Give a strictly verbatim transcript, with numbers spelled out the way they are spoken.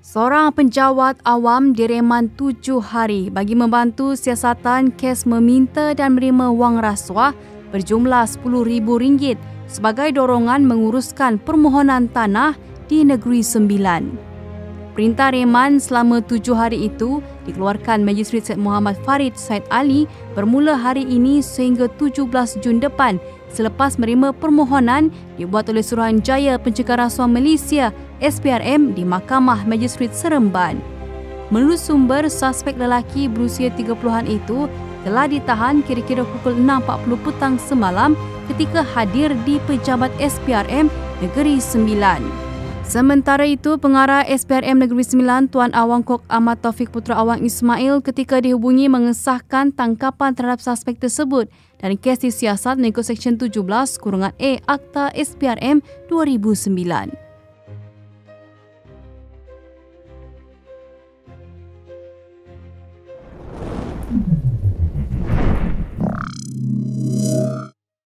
Seorang penjawat awam direman tujuh hari bagi membantu siasatan kes meminta dan menerima wang rasuah berjumlah sepuluh ribu ringgit sebagai dorongan menguruskan permohonan tanah di Negeri Sembilan. Perintah reman selama tujuh hari itu dikeluarkan Magistret Syed Muhammad Farid Said Ali bermula hari ini sehingga tujuh belas Jun depan selepas menerima permohonan dibuat oleh Suruhanjaya Pencegahan Rasuah Malaysia S P R M di Mahkamah Magistret Seremban. Menurut sumber, suspek lelaki berusia tiga puluhan itu telah ditahan kira-kira pukul enam empat puluh petang semalam ketika hadir di Pejabat S P R M Negeri Sembilan. Sementara itu, Pengarah S P R M Negeri Sembilan Tuan Awang Kok Ahmad Taufik Putra Awang Ismail ketika dihubungi mengesahkan tangkapan terhadap suspek tersebut dan kes disiasat mengikut Seksyen tujuh belas kurungan A Akta S P R M dua ribu sembilan. Mm-hmm.